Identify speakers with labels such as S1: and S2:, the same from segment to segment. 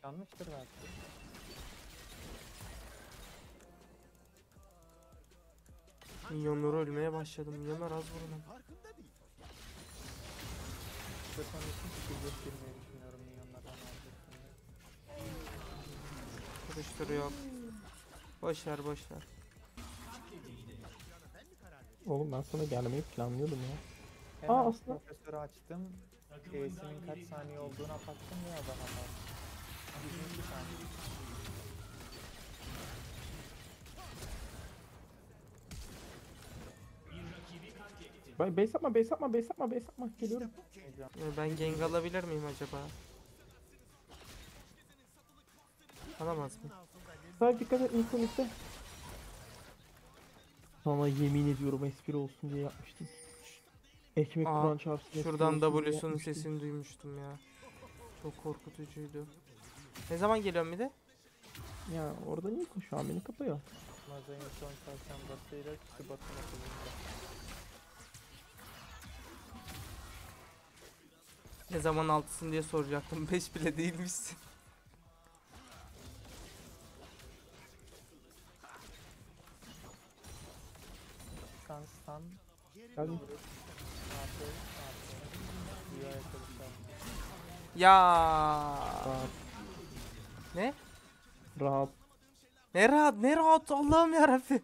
S1: Yaşanmıştır belki.
S2: Minyonları ölmeye başladım. Minyonlar az vurun.
S1: Sırf onun için skill'e girmeyi düşünüyorum milyonlardan aldık.
S2: Kırıştır yok. Boşver boşver.
S3: Oğlum ben sana gelmeyi planlıyordum ya.
S1: Hemen
S3: aslında-
S1: profesörü açtım. E'sinin kaç saniye olduğuna baktım ve adama baktım. 22 saniye.
S3: Base atma, base atma, base atma, base atma. Geliyorum.
S2: Ben gank alabilir miyim acaba? Alamaz mı?
S3: Sadece dikkat et, infonikte. Sana yemin ediyorum espri olsun diye yapmıştım. Ekmek
S2: Aa,
S3: kuran çarpsın. espri
S2: şuradan
S3: olsun diye
S2: W'sunun
S3: yapmıştım.
S2: sesini duymuştum ya. Çok korkutucuydu. Ne zaman geliyorum bir de?
S3: Ya orada niye şu an beni kapıyor?
S1: Mazayın son çarşambasıyla Şubat'ın okulunda.
S2: Ne zaman altısın diye soracaktım. 5 bile değilmişsin.
S1: San
S3: Geldim.
S1: artı Rüyaya çalışalım.
S2: Ya
S3: Rahat.
S2: ne?
S3: Rahat.
S2: Ne rahat ne rahat Allah'ım yarabbim.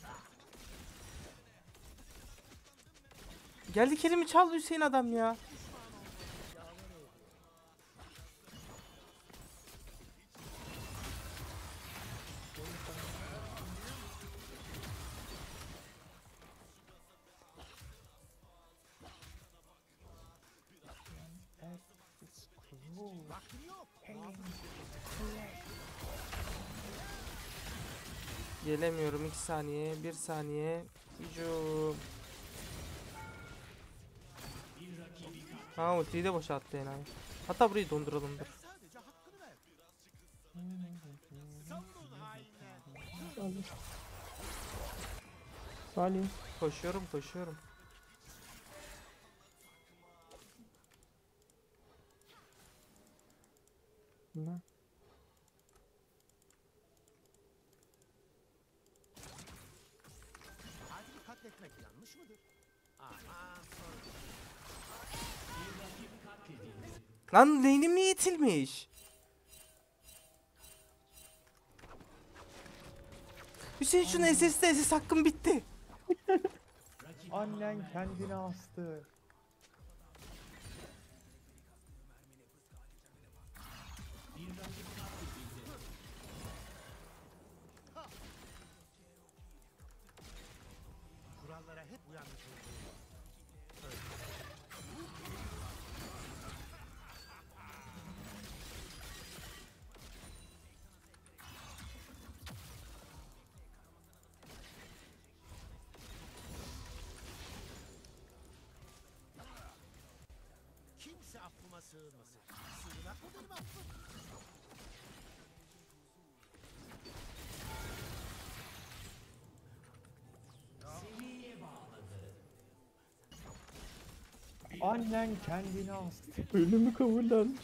S2: Geldi kelimi çaldı Hüseyin adam ya. Gelemiyorum 2 saniye 1 saniye. Hücum. Ha ultiyi de boşalttı enayi. Hatta burayı donduralım dur.
S3: Salih.
S2: Koşuyorum koşuyorum.
S3: Ne?
S4: Adili katletmek yanlış mıdır? Aman
S2: Lan lane'im niye itilmiş? Hüseyin şunu SS hakkım bitti.
S1: Annen kendini astı.
S4: kurallara hep uyanmış oldum. Kimse affıma sığınmasın. Sığınak mı benim affım?
S1: Annen kendini astı.
S3: Ölümü kabullenmiş.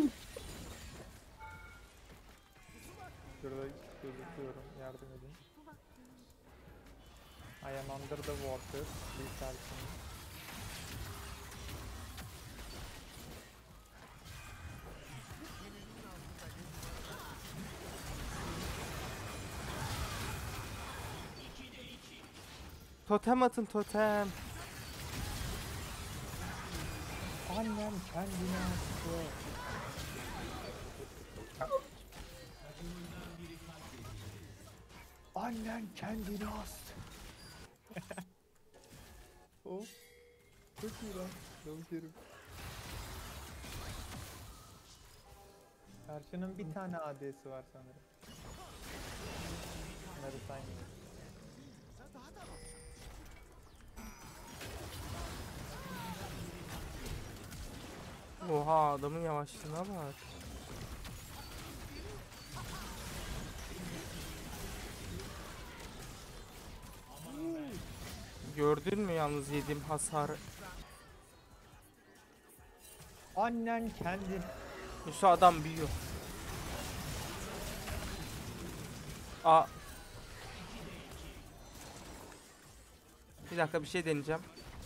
S1: Şurada gözüküyorum. Yardım edin. I am under the water. Please help me.
S2: Totem atın totem.
S1: Annem kendini astı. Annen kendini astı. Of. Çok iyi lan. Dövüşerim. Karşının bir tane AD'si var sanırım. Bunları saymıyorum.
S2: Oha adamın yavaşlığına bak. Gördün mü yalnız yediğim hasarı?
S1: Annen kendini...
S2: Yusuf adam büyüyor. Aa. Bir dakika bir şey deneyeceğim.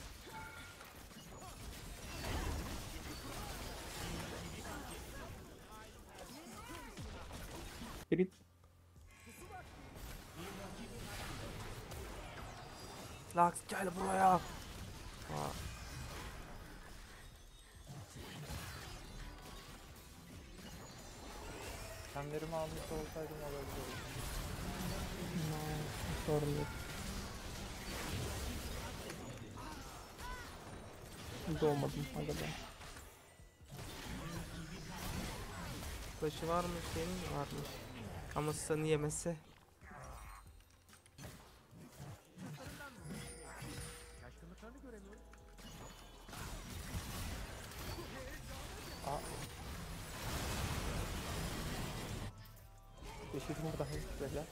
S3: Ferit
S2: Lux gel buraya. Aa.
S1: Kendilerimi almış olsaydım olabilirdi.
S3: sorun yok. Hiç olmadım aga ben.
S2: Başı var mı senin? Varmış. Ama seni yemesi.
S4: Şaşkınlıklarını göremiyorum.
S1: Yeşil burada beyler.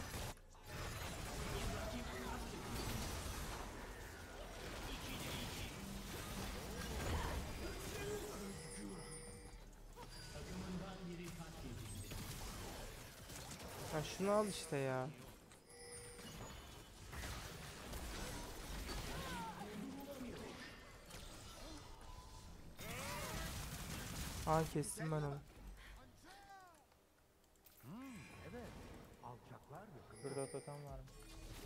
S2: Ha şunu al işte ya. Aa kestim ben onu.
S4: Evet. Alçaklar yakın.
S1: Burada totem var mı?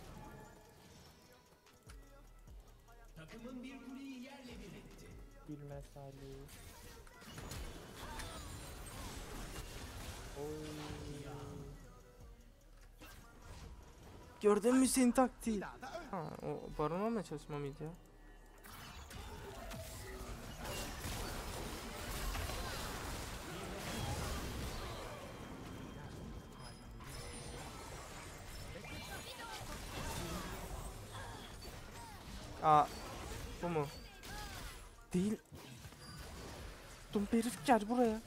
S1: Bilme Salih. Oy.
S2: Gördün mü senin taktiği? Ha o baron olmaya çalışma mıydı ya? Aa bu mu? Değil. Dump herif gel buraya.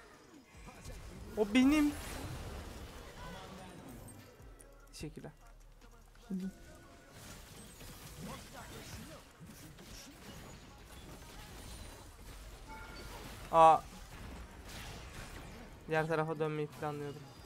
S2: O benim. Teşekkürler. Aa. Diğer tarafa dönmeyi planlıyordum.